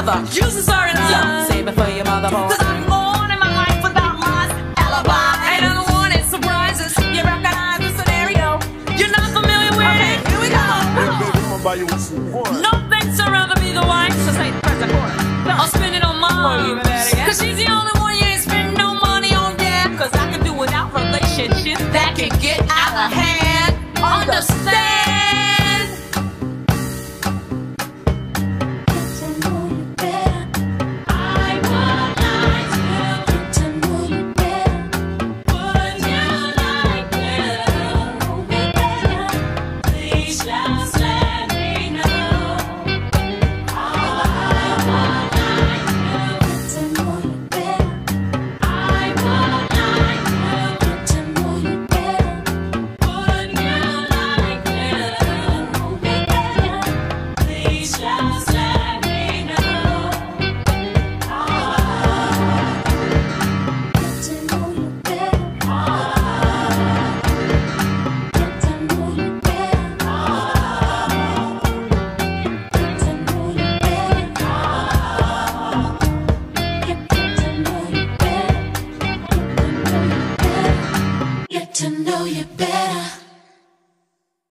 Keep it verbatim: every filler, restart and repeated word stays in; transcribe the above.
the juicy story line. Save it for your mother, boy. Cause I'm born in my life without lies, alibi. And I don't want it surprises. You recognize the scenario. You're not familiar with okay, it. Here we go. Hey, baby, I'm gonna buy you what you want. No thanks, I'd rather be the wife. So say press the quarter. I'll spend it on mom. Cause she's the only one you ain't spend no money on, yeah. Cause I can do without relationships that can get out of hand. Understand? To know you better.